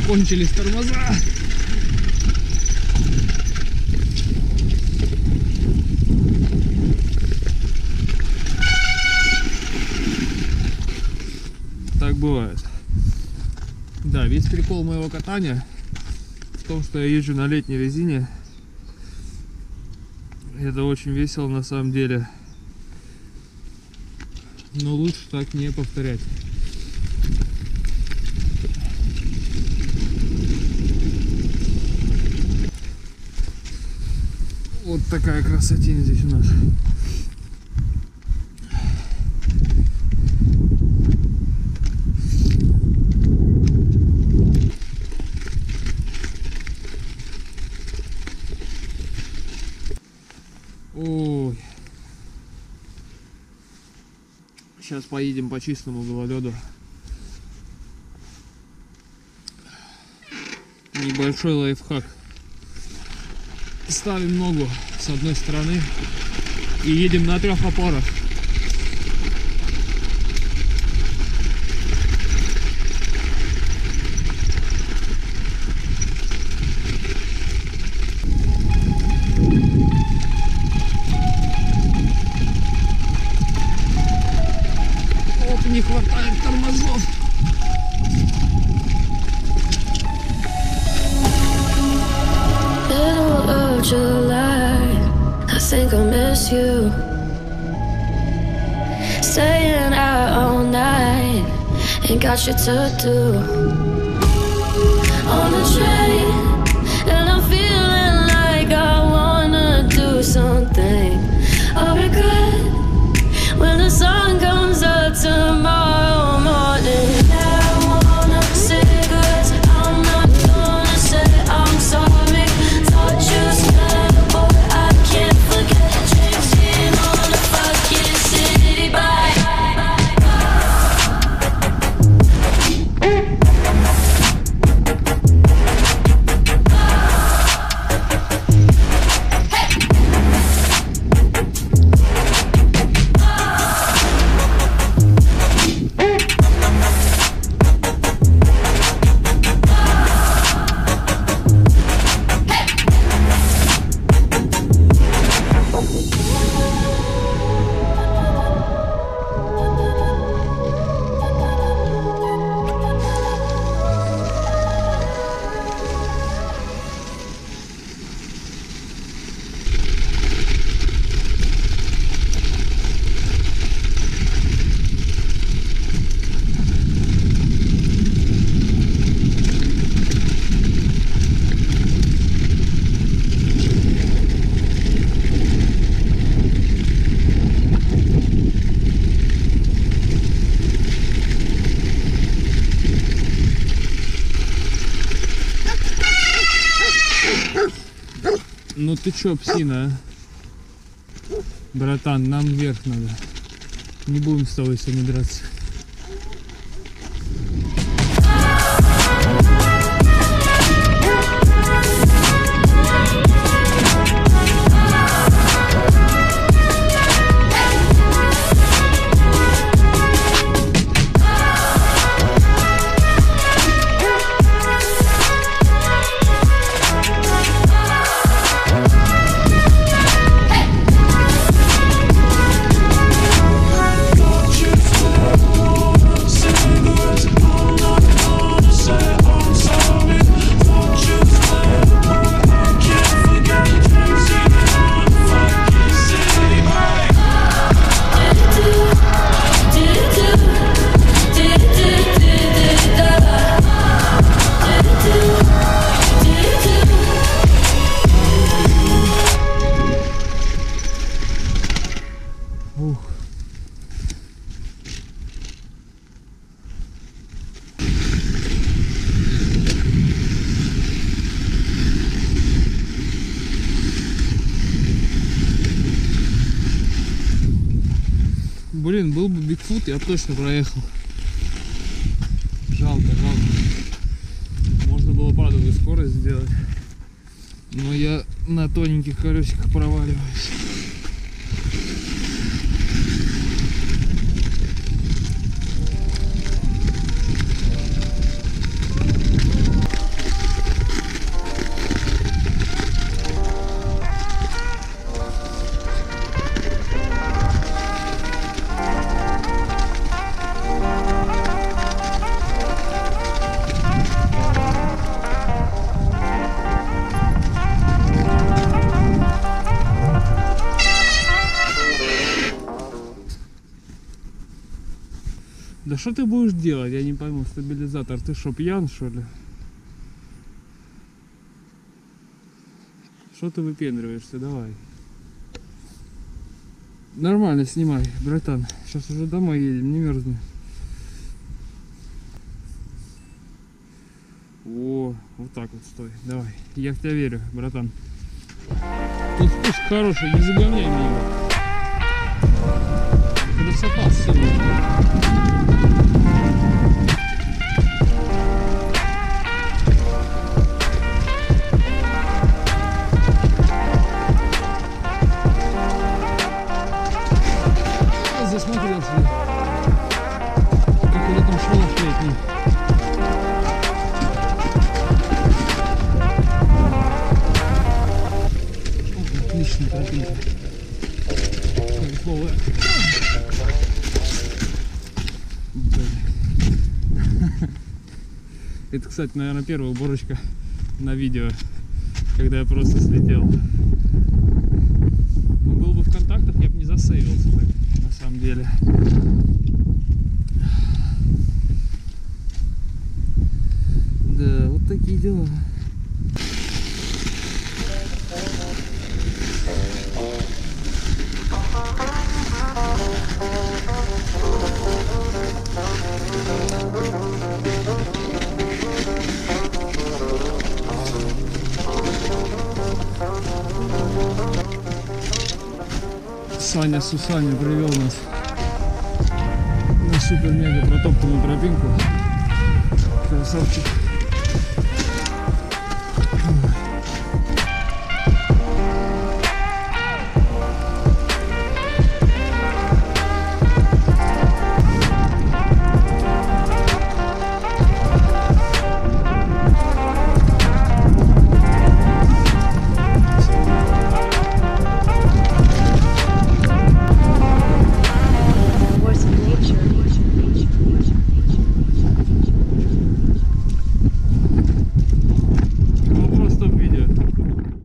закончились тормоза. Так бывает. Да, весь прикол моего катания в том, что я езжу на летней резине. Это очень весело на самом деле. Но лучше так не повторять. Вот такая красотень здесь у нас. Ой. Сейчас поедем по чистому гололеду. Небольшой лайфхак. Ставим ногу с одной стороны и едем на 3 опорах. Оп, не хватает тормозов. July, I think I miss you. Staying out all night, ain't got shit to do. On the train, and I'm feeling like I wanna do something. I regret when the sun comes up tomorrow morning. I wanna say good, I'm not gonna say I'm sorry. Thought you said, boy, I can't forget. Changing on the fucking city bike. Ну ты чё, псина, а? Братан, нам вверх надо. Не будем с тобой сегодня драться. Блин, был бы Бигфут, я бы точно проехал. Жалко, жалко. Можно было падовую скорость сделать. Но я на тоненьких колесиках проваливаюсь. что ты будешь делать? Я не пойму, стабилизатор. Ты что, пьян, что ли? Что ты выпендриваешься? Давай. Нормально снимай, братан. Сейчас уже домой едем, не мерзни. О, вот так вот стой. Давай. Я в тебя верю, братан. Тут спуск хороший, не загоняй меня. Красота сильная. Засмотрелся. Как там шалаш летний. Отличная тропинка. Кайфовая. Это, кстати, наверное, первая уборочка на видео, когда я просто слетел. Ну, был бы в контактах, я бы не засейвился так, на самом деле. Да, вот такие дела. Саня Сусаня привел нас на супер-мега протоптанную тропинку. Красавчик.